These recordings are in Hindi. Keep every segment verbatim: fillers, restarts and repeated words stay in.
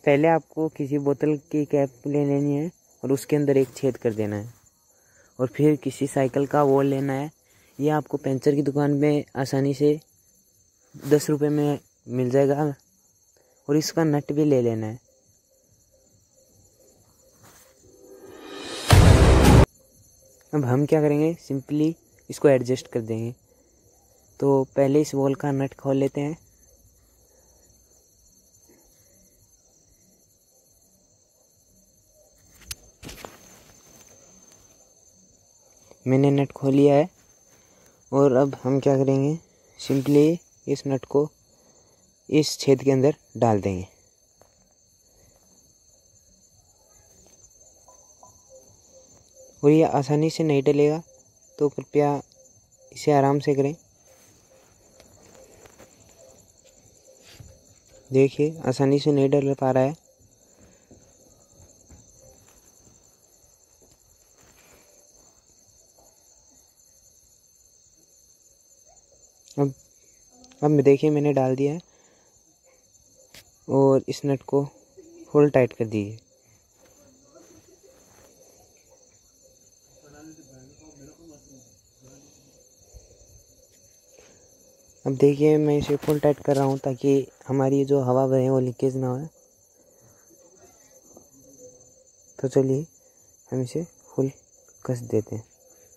पहले आपको किसी बोतल की कैप ले लेनी है और उसके अंदर एक छेद कर देना है, और फिर किसी साइकिल का वो लेना है। ये आपको पंचर की दुकान में आसानी से दस रुपए में मिल जाएगा, और इसका नट भी ले लेना है। अब हम क्या करेंगे, सिंपली इसको एडजस्ट कर देंगे। तो पहले इस बॉल का नट खोल लेते हैं। मैंने नट खोल लिया है, और अब हम क्या करेंगे, सिंपली इस नट को इस छेद के अंदर डाल देंगे। और ये आसानी से नहीं डलेगा, तो कृपया इसे आराम से करें। देखिए आसानी से नहीं डल पा रहा है। अब अब देखिए मैंने डाल दिया है, और इस नट को फुल टाइट कर दीजिए। अब देखिए मैं इसे फुल टाइट कर रहा हूँ ताकि हमारी जो हवा बहे वो लीकेज ना हो। तो चलिए हम इसे फुल कस देते हैं।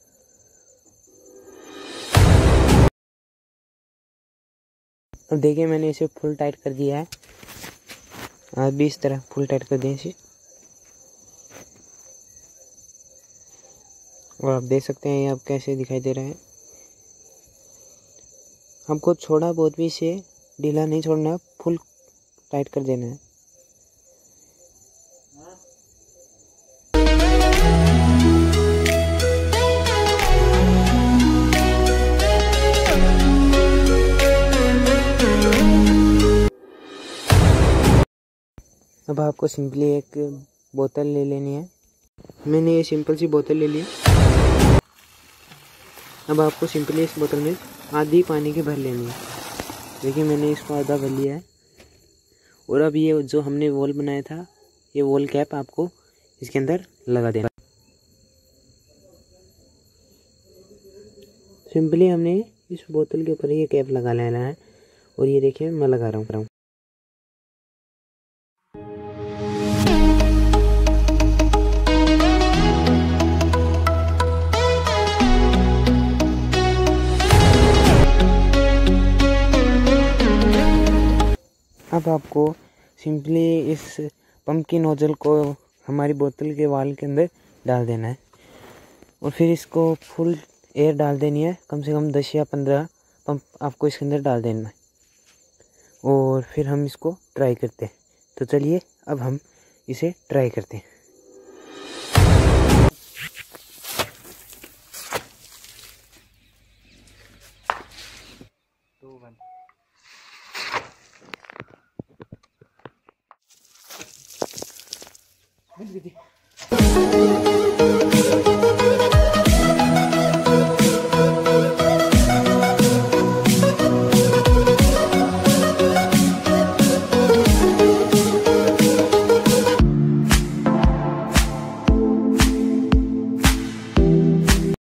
अब देखिए मैंने इसे फुल टाइट कर दिया है। आप भी इस तरह फुल टाइट कर दें इसे, और आप देख सकते हैं ये अब कैसे दिखाई दे रहा है। हमको छोड़ा बहुत भी इसे ढीला नहीं छोड़ना, फुल टाइट कर देना है। अब आपको सिंपली एक बोतल ले लेनी है। मैंने ये सिंपल सी बोतल ले लिया। अब आपको सिंपली इस बोतल में आधी पानी की भर लेनी है। देखिए मैंने इसको आधा भर लिया है, और अब ये जो हमने वॉल बनाया था, ये वॉल कैप आपको इसके अंदर लगा देना। सिंपली हमने इस बोतल के ऊपर ये कैप लगा लेना है, और ये देखिए मैं लगा रहा हूँ। अब आपको सिंपली इस पंप की नोजल को हमारी बोतल के वाल के अंदर डाल देना है, और फिर इसको फुल एयर डाल देनी है। कम से कम दस या पंद्रह पंप आपको इसके अंदर डाल देना है, और फिर हम इसको ट्राई करते हैं। तो चलिए अब हम इसे ट्राई करते हैं। तो बंद